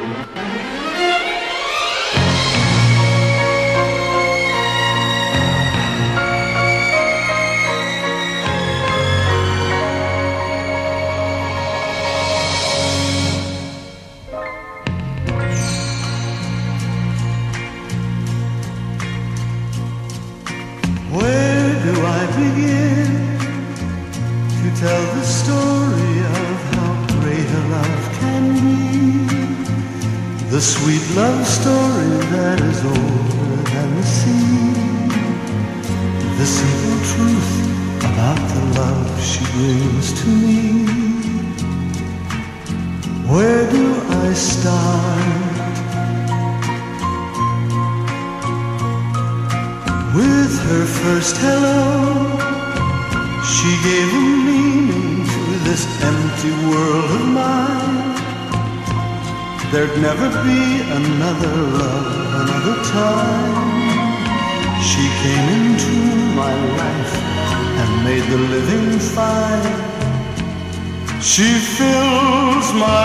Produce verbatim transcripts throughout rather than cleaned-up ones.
Where do I begin to tell the story of how great a love can be? The sweet love story that is older than the sea. The simple truth about the love she brings to me. Where do I start? With her first hello, she gave a meaning to this empty world of mine. There'd never be another love, another time. She came into my life and made the living fine. She fills my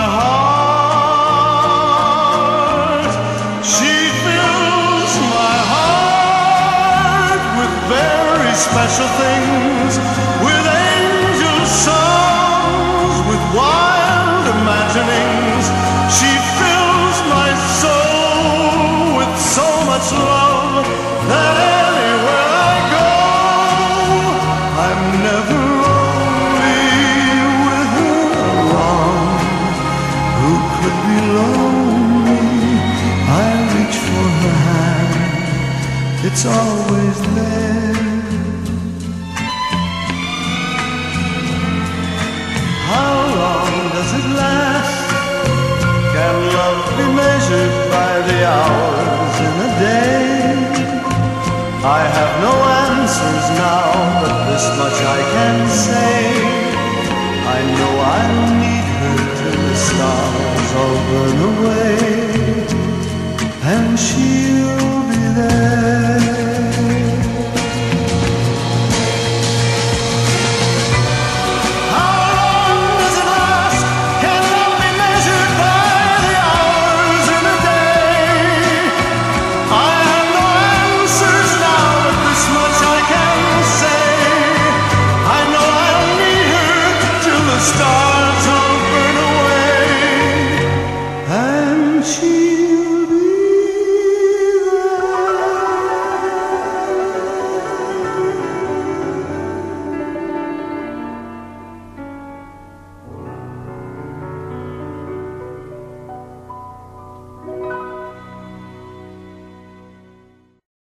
heart. She fills my heart with very special things, with angel songs, with wild imaginings. She fills my soul with so much love that anywhere I go, I'm never lonely with her along. Who could be lonely? I reach for her hand, it's always there. How long does it last? Can love be measured by the hours in a day? I have no answers now, but this much I can say. I know I'll need